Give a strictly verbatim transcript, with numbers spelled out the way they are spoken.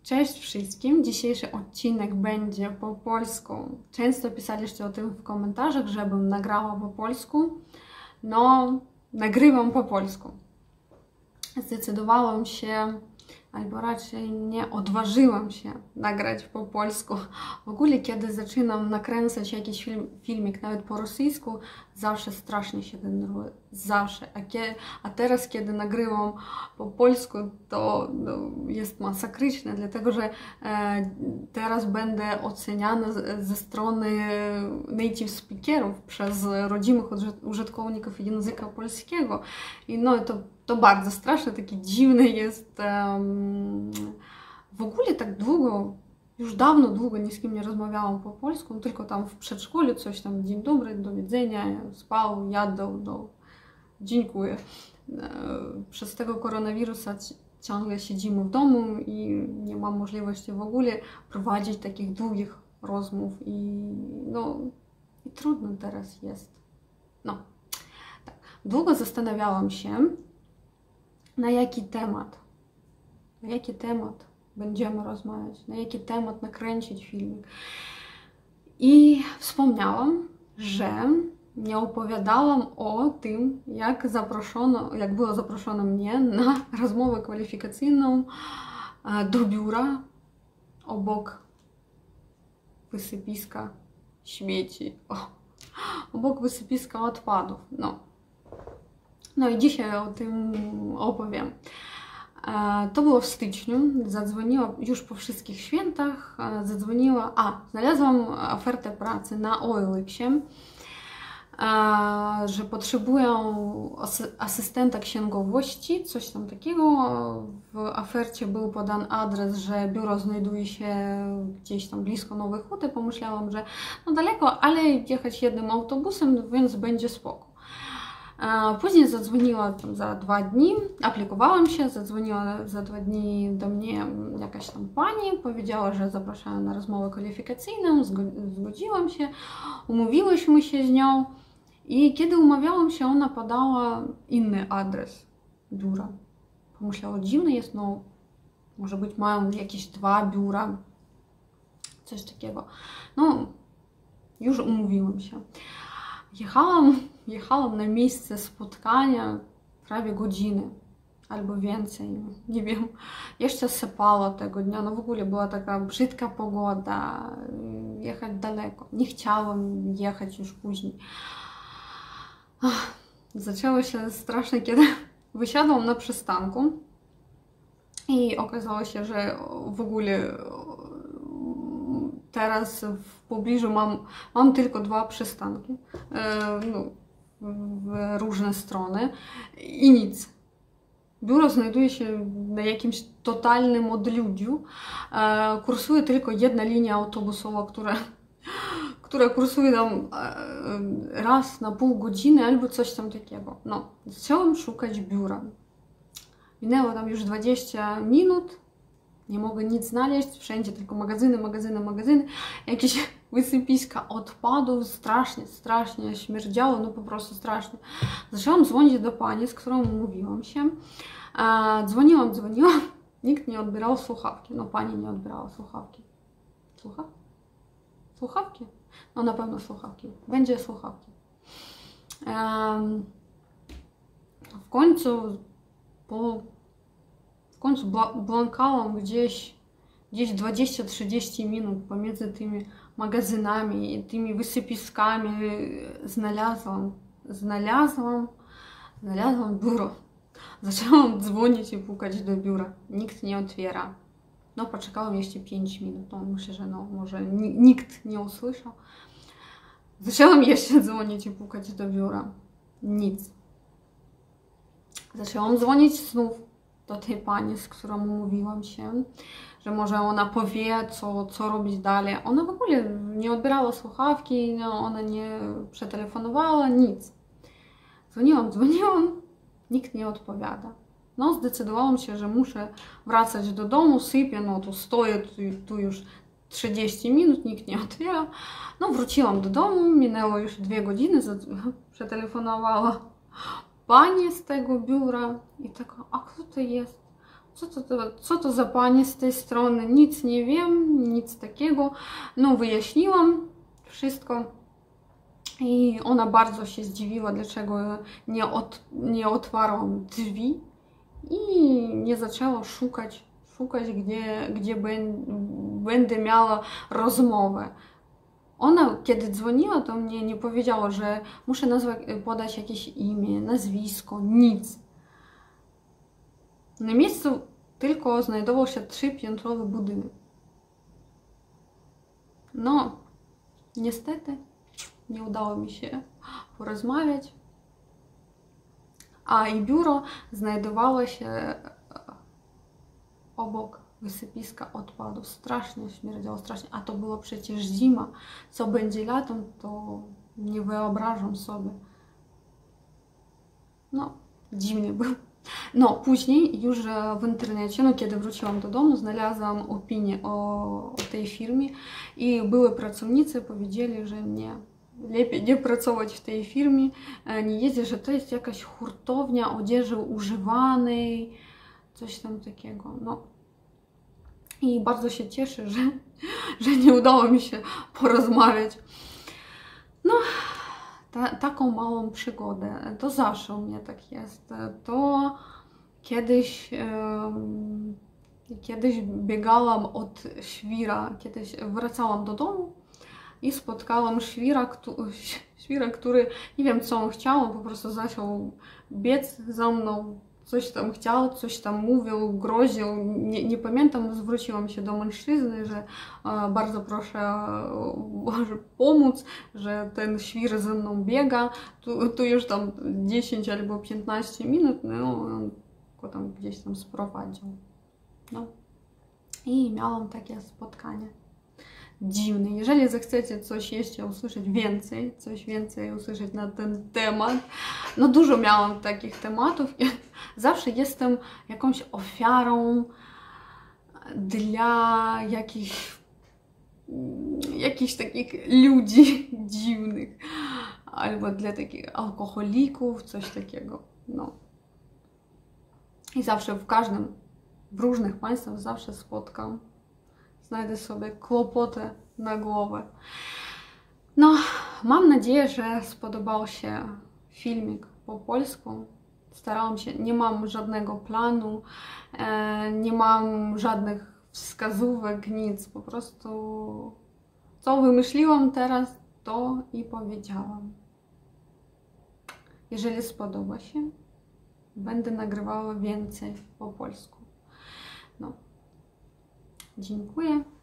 Cześć wszystkim! Dzisiejszy odcinek będzie po polsku. Często pisaliście o tym w komentarzach, żebym nagrała po polsku. No, nagrywam po polsku. Zdecydowałam się, albo raczej nie odważyłam się nagrać po polsku. W ogóle, kiedy zaczynam nakręcać jakiś film, filmik nawet po rosyjsku, zawsze strasznie się denerwuję. Zawsze. A, kie, a teraz, kiedy nagrywam po polsku, to no, jest masakryczne, dlatego że e, teraz będę oceniana z, ze strony native speakerów przez rodzimych użytkowników języka polskiego. I no, to To bardzo straszne, takie dziwne jest. Um, w ogóle tak długo, już dawno, długo ni z kim nie rozmawiałam po polsku, tylko tam w przedszkolu coś tam, dzień dobry, do widzenia, spał, jadł, no, dziękuję. Przez tego koronawirusa ciągle siedzimy w domu i nie mam możliwości w ogóle prowadzić takich długich rozmów i no, i trudno teraz jest. No, tak. Długo zastanawiałam się, na jaki temat, na jaki temat będziemy rozmawiać, na jaki temat nakręcić filmik. I wspomniałam, że nie opowiadałam o tym, jak zaproszono, jak było zaproszono mnie na rozmowę kwalifikacyjną do biura obok wysypiska śmieci, o, obok wysypiska odpadów. No. No i dzisiaj o tym opowiem. To było w styczniu, zadzwoniła już po wszystkich świętach, zadzwoniła, a znalazłam ofertę pracy na O L X-ie, że potrzebują asystenta księgowości, coś tam takiego. W ofercie był podany adres, że biuro znajduje się gdzieś tam blisko Nowej Huty. Pomyślałam, że no daleko, ale jechać jednym autobusem, więc będzie spoko. Później zadzwoniła tam za dwa dni, aplikowałam się, zadzwoniła za dwa dni do mnie jakaś tam pani, powiedziała, że zapraszają na rozmowę kwalifikacyjną, zgodziłam się, umówiłyśmy się z nią i kiedy umawiałam się, ona podała inny adres biura. Pomyślałam, dziwne jest, no może być mają jakieś dwa biura, coś takiego. No, już umówiłam się. Jechałam, jechałam na miejsce spotkania prawie godziny albo więcej, nie wiem. Jeszcze sypało tego dnia, no w ogóle była taka brzydka pogoda, jechać daleko. Nie chciałam jechać już później. Ach, zaczęło się strasznie, kiedy wysiadłam na przystanku i okazało się, że w ogóle teraz w pobliżu mam, mam tylko dwa przystanki e, no, w różne strony i nic. Biuro znajduje się na jakimś totalnym odludziu. E, kursuje tylko jedna linia autobusowa, która, która kursuje tam e, raz na pół godziny albo coś tam takiego. No, zaczęłam szukać biura. Minęło tam już dwadzieścia minut. Nie mogę nic znaleźć, wszędzie tylko magazyny, magazyny, magazyny, jakieś wysypiska odpadów, strasznie, strasznie śmierdziało, no po prostu strasznie. Zaczęłam dzwonić do pani, z którą mówiłam się, dzwoniłam, dzwoniłam, nikt nie odbierał słuchawki, no pani nie odbierała słuchawki. Słucha? Słuchawki? No na pewno słuchawki, będzie słuchawki. W końcu po W końcu błąkałam gdzieś, gdzieś dwadzieścia trzydzieści minut pomiędzy tymi magazynami i tymi wysypiskami. Znalazłam, znalazłam, znalazłam biuro. Zaczęłam dzwonić i pukać do biura. Nikt nie otwiera. No, poczekałam jeszcze pięć minut. No, myślę, że no, może nikt nie usłyszał. Zaczęłam jeszcze dzwonić i pukać do biura. Nic. Zaczęłam dzwonić znów do tej pani, z którą umówiłam się, że może ona powie, co, co robić dalej. Ona w ogóle nie odbierała słuchawki, no, ona nie przetelefonowała, nic. Dzwoniłam, dzwoniłam, nikt nie odpowiada. No, zdecydowałam się, że muszę wracać do domu, sypię, no tu stoję, tu, tu już trzydzieści minut, nikt nie otwiera. No, wróciłam do domu, minęło już dwie godziny, przetelefonowała pani z tego biura i taka, a kto to jest? co to, to, co to za pani z tej strony, nic nie wiem, nic takiego. No, wyjaśniłam wszystko i ona bardzo się zdziwiła, dlaczego nie, od, nie otwarłam drzwi i nie zaczęła szukać, szukać gdzie, gdzie będę miała rozmowę. Ona, kiedy dzwoniła do mnie, nie powiedziała, że muszę nazwać, podać jakieś imię, nazwisko, nic. Na miejscu tylko znajdował się trzypiętrowy budynek. No, niestety nie udało mi się porozmawiać. A i biuro znajdowało się obok wysypiska odpadów. Strasznie śmierdziało, strasznie. A to było przecież zima. Co będzie latem, to nie wyobrażam sobie. No, dziwny był. No, później już w internecie, no kiedy wróciłam do domu, znalazłam opinię o, o tej firmie i były pracownicy powiedzieli, że nie, lepiej nie pracować w tej firmie, nie jeździć, że to jest jakaś hurtownia odzieży używanej, coś tam takiego. No. I bardzo się cieszę, że, że nie udało mi się porozmawiać. No, ta, taką małą przygodę. To zawsze u mnie tak jest. To kiedyś, um, kiedyś biegałam od świra, kiedyś wracałam do domu i spotkałam świra, który, świra, który nie wiem co on chciał, on po prostu zaczął biec za mną. Coś tam chciał, coś tam mówił, groził, nie, nie pamiętam, zwróciłam się do mężczyzny, że e, bardzo proszę Boże pomóc, że ten świr ze mną biega, tu, tu już tam dziesięć albo piętnaście minut, no on go tam gdzieś tam sprowadził. No. I miałam takie spotkanie dziwne. Jeżeli zechcecie coś jeszcze usłyszeć więcej, coś więcej usłyszeć na ten temat, no dużo miałam takich tematów. Zawsze jestem jakąś ofiarą dla jakichś, jakichś takich ludzi dziwnych, albo dla takich alkoholików, coś takiego. No. I zawsze w każdym, w różnych państwach zawsze spotkam, znajdę sobie kłopoty na głowę. No, mam nadzieję, że spodobał się filmik po polsku. Starałam się, nie mam żadnego planu, e, nie mam żadnych wskazówek, nic. Po prostu co wymyśliłam teraz, to i powiedziałam. Jeżeli spodoba się, będę nagrywała więcej po polsku. No. Dziękuję.